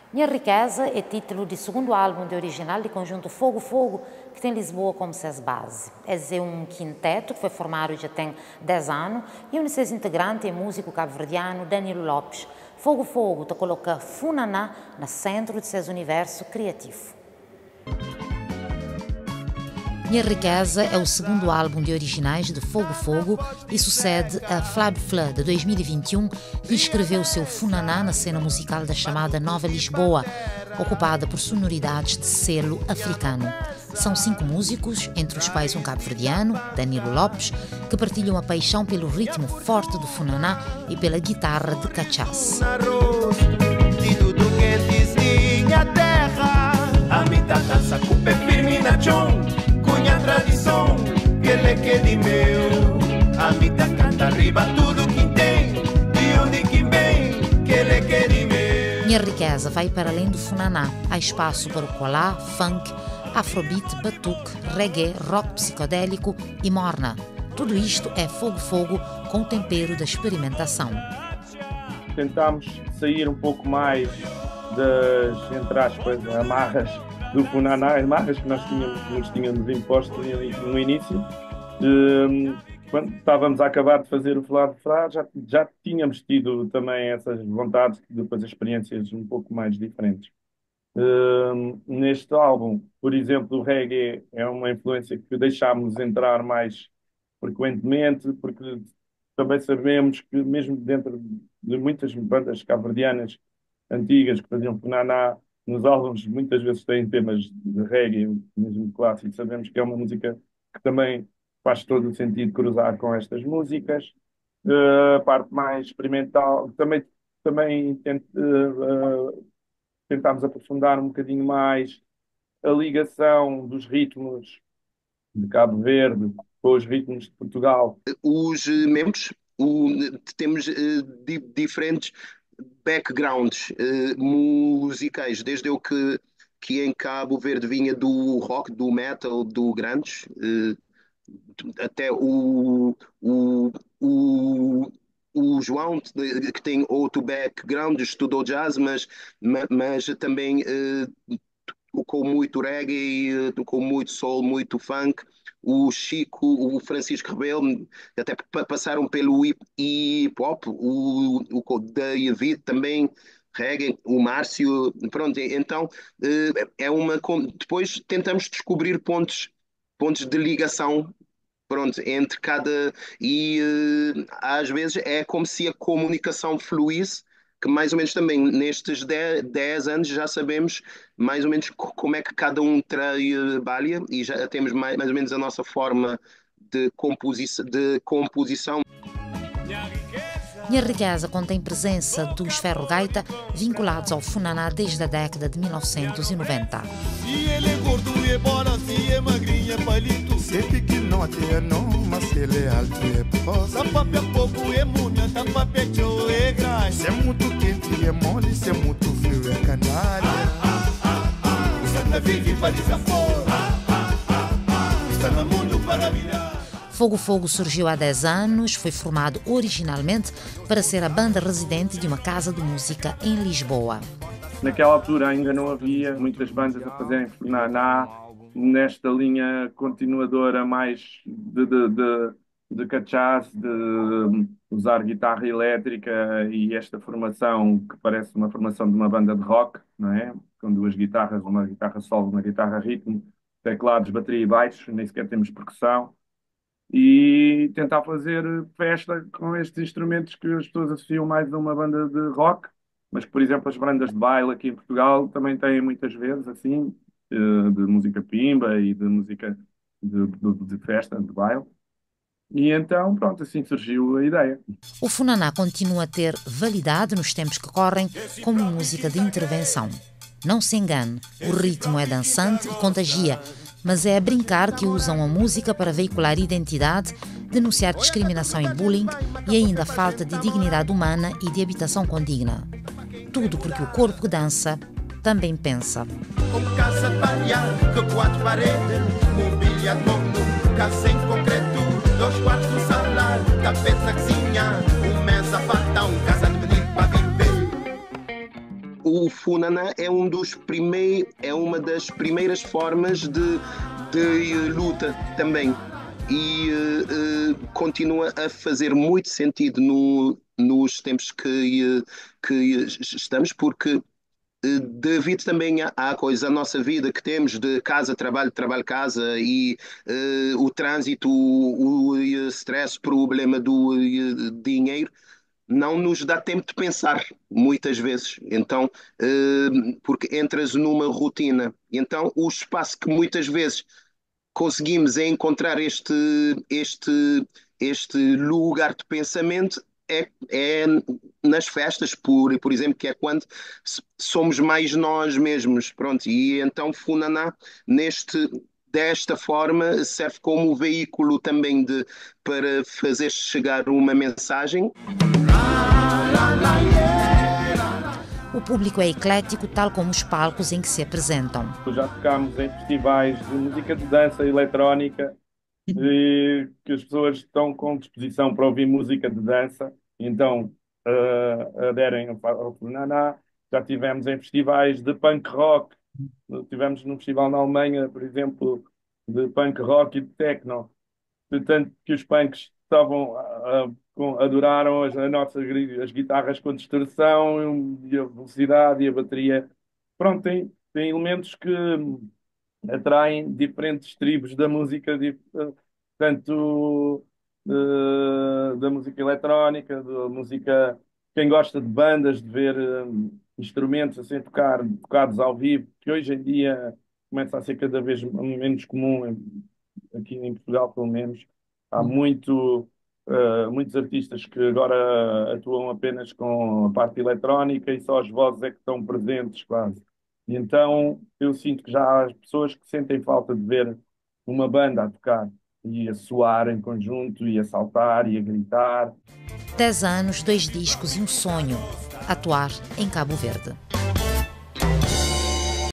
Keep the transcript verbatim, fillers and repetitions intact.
Minha Riqueza é título do segundo álbum de original do conjunto Fogo Fogo, que tem Lisboa como sua base. Esse é um quinteto que foi formado já tem dez anos e um de seus integrantes é o músico cabo-verdiano Danilo Lopes. Fogo Fogo te coloca Funaná no centro de seu universo criativo. Minha Riqueza é o segundo álbum de originais de Fogo Fogo e sucede a Flab Fleur de dois mil e vinte e um, que escreveu seu Funaná na cena musical da chamada Nova Lisboa, ocupada por sonoridades de selo africano. São cinco músicos, entre os quais um cabo-verdiano, Danilo Lopes, que partilham a paixão pelo ritmo forte do Funaná e pela guitarra de cachaça. Minha tradição, que ele que de meu, a vida canta arriba tudo que tem, de onde que vem, que ele que de meu. Minha Riqueza vai para além do Funaná, há espaço para o colá, funk, afrobeat, batuque, reggae, rock psicodélico e morna. Tudo isto é Fogo Fogo com o tempero da experimentação. Tentámos sair um pouco mais das, entre aspas, amarras do Funaná, as marcas que nós tínhamos, nos tínhamos imposto no início. Quando estávamos a acabar de fazer o Flab Fleur, já, já tínhamos tido também essas vontades, depois experiências um pouco mais diferentes. Neste álbum, por exemplo, o reggae é uma influência que deixámos entrar mais frequentemente, porque também sabemos que mesmo dentro de muitas bandas cabo-verdianas antigas que faziam Funaná, nos álbuns muitas vezes têm temas de reggae, mesmo clássico. Sabemos que é uma música que também faz todo o sentido cruzar com estas músicas. Uh, a parte mais experimental, também, também tent, uh, uh, tentámos aprofundar um bocadinho mais a ligação dos ritmos de Cabo Verde com os ritmos de Portugal. Os uh, membros, o, temos uh, di diferentes backgrounds uh, musicais, desde eu que, que em Cabo Verde vinha do rock, do metal, do grunge, uh, até o, o, o, o João, que tem outro background, estudou jazz, mas, mas também uh, tocou muito reggae, tocou muito soul, muito funk. O Chico, o Francisco Rebelo, até passaram pelo hip hop, o, o David também, reggae, o Márcio, pronto, então é uma, depois tentamos descobrir pontos, pontos de ligação, pronto, entre cada, e às vezes é como se a comunicação fluísse, que mais ou menos também nestes dez anos já sabemos mais ou menos como é que cada um trabalha e já temos mais, mais ou menos a nossa forma de, composição, de composição. Minha Riqueza contém presença dos ferro-gaita vinculados ao Funaná desde a década de mil novecentos e noventa. Se ele é gordo é bora, se é magrinho é palito. Se é pequeno até não, mas se ele é alto é posa. Tapape é pouco é munha, tapape é tchau é grande. Se é muito quente é mole, se é muito frio é canária. O Santa vive para desaforo. Está no mundo para virar. Fogo Fogo surgiu há dez anos, foi formado originalmente para ser a banda residente de uma casa de música em Lisboa. Naquela altura ainda não havia muitas bandas a fazerem Funaná nesta linha continuadora mais de, de, de, de cachaça, de usar guitarra elétrica e esta formação que parece uma formação de uma banda de rock, não é? Com duas guitarras, uma guitarra solo, uma guitarra ritmo, teclados, bateria e baixo, nem sequer temos percussão. E tentar fazer festa com estes instrumentos que as pessoas associam mais a uma banda de rock, mas que, por exemplo, as bandas de baile aqui em Portugal também têm muitas vezes, assim, de música pimba e de música de, de, de festa, de baile. E então, pronto, assim surgiu a ideia. O Funaná continua a ter validade nos tempos que correm como música de intervenção. Não se engane, o ritmo é dançante e contagia, mas é a brincar que usam a música para veicular identidade, denunciar discriminação e bullying e ainda a falta de dignidade humana e de habitação condigna. Tudo porque o corpo que dança também pensa. Como casa palha, que quatro paredes, mobília de mundo, casa em concreto, dois quartos sala, tapete na cozinha, uma mesa fartão, casa de menino para viver. o Funaná é um dos primei, é uma das primeiras formas de, de luta também. E uh, uh, continua a fazer muito sentido no, nos tempos que, uh, que estamos, porque uh, devido também à, à coisa, a nossa vida que temos de casa, trabalho, trabalho, casa e uh, o trânsito, o, o stress, problema do uh, dinheiro, não nos dá tempo de pensar, muitas vezes. Então, uh, porque entras numa rotina. Então, o espaço que muitas vezes conseguimos é encontrar este, este, este lugar de pensamento é, é nas festas, por, por exemplo, que é quando somos mais nós mesmos, pronto, e então Funaná, neste, desta forma, serve como veículo também de, para fazer chegar uma mensagem. O público é eclético, tal como os palcos em que se apresentam. Já tocámos em festivais de música de dança eletrónica, e que as pessoas estão com disposição para ouvir música de dança, então uh, aderem ao Funaná. Já tivemos em festivais de punk rock, tivemos num festival na Alemanha, por exemplo, de punk rock e de techno, de tanto que os punks estavam a, a, adoraram as, as nossas as guitarras com distorção e a velocidade e a bateria. Pronto, tem, tem elementos que atraem diferentes tribos da música, tanto uh, da música eletrónica, da música, quem gosta de bandas, de ver um, instrumentos assim tocar, tocados ao vivo, que hoje em dia começa a ser cada vez menos comum, aqui em Portugal pelo menos. Há muito, uh, muitos artistas que agora atuam apenas com a parte eletrónica e só as vozes é que estão presentes quase. E então eu sinto que já há pessoas que sentem falta de ver uma banda a tocar e a soar em conjunto e a saltar e a gritar. Dez anos, dois discos e um sonho: atuar em Cabo Verde.